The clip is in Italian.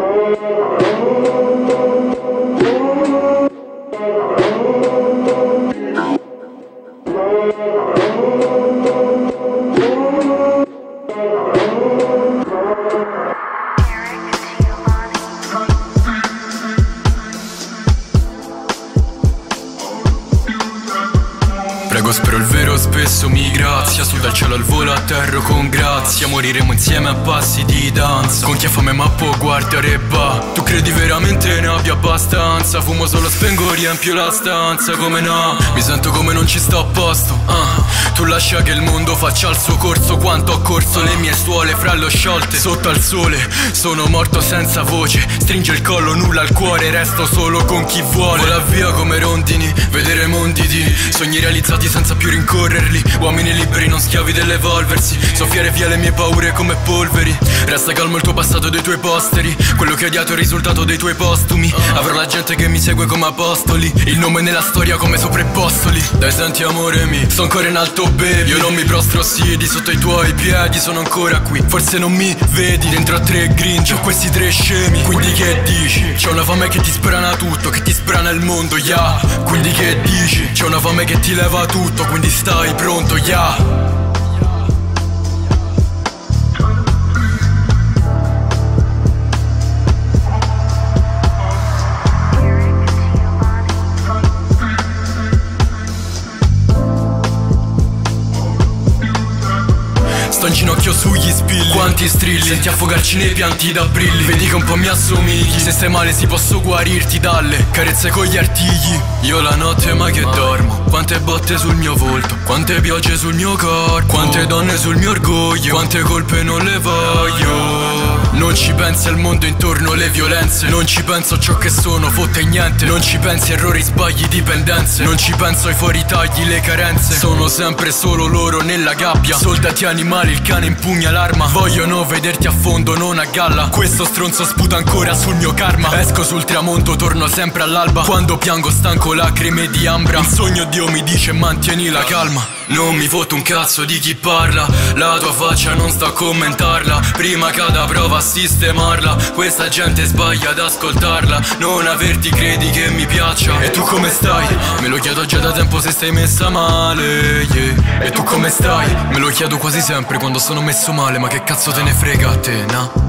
Prego, spero il vero, spesso mi grazia. Su dal cielo al volo atterro con grazia. Moriremo insieme a passi di danza. Con chi ha fame ma può guardare ba. Tu credi veramente ne abbia abbastanza? Fumo solo, spengo, riempio la stanza. Come no, mi sento come non ci sto a posto. Tu lascia che il mondo faccia il suo corso. Quanto ho corso le mie suole fra le sciolte. Sotto al sole, sono morto senza voce. Stringe il collo, nulla al cuore. Resto solo con chi vuole. Vola via come rondini, vedere mondi di sogni realizzati senza più rincorrerli. Uomini liberi, non schiavi dell'evolversi. Soffiare via le mie paure come polveri. Resta calmo il tuo passato dei tuoi posteri. Quello che hai odiato è il risultato dei tuoi postumi. Avrò la gente che mi segue come apostoli. Il nome nella storia come sopra i postoli. Dai senti amore mi, sto ancora in alto baby. Io non mi prostro siedi sotto i tuoi piedi. Sono ancora qui, forse non mi vedi. Dentro a 3 gringi ho questi 3 scemi. Quindi che dici? C'è una fame che ti sprana tutto, che ti sprana il mondo, yeah. Quindi che dici? C'è una fame che ti leva tutto, quindi stai pronto, yeah. Sto in ginocchio sugli spilli. Quanti strilli, senti affogarci nei pianti da brilli. Vedi che un po' mi assomigli. Se stai male si posso guarirti dalle carezze con gli artigli. Io la notte ma che dormo. Quante botte sul mio volto, quante piogge sul mio corpo, quante donne sul mio orgoglio, quante colpe non le voglio. Non ci pensi al mondo intorno, le violenze. Non ci penso a ciò che sono, fotte niente. Non ci pensi errori, sbagli, dipendenze. Non ci penso ai fuoritagli, le carenze. Sono sempre solo loro nella gabbia. Soldati animali, il cane impugna l'arma. Vogliono vederti a fondo, non a galla. Questo stronzo sputa ancora sul mio karma. Esco sul tramonto, torno sempre all'alba. Quando piango stanco, lacrime di ambra. Il sogno Dio mi dice mantieni la calma. Non mi foto un cazzo di chi parla. La tua faccia non sto a commentarla. Prima cada prova a sistemarla. Questa gente sbaglia ad ascoltarla. Non averti credi che mi piaccia. E tu come stai? Me lo chiedo già da tempo se stai messa male, yeah. E tu come stai? Me lo chiedo quasi sempre quando sono messo male. Ma che cazzo te ne frega a te, no?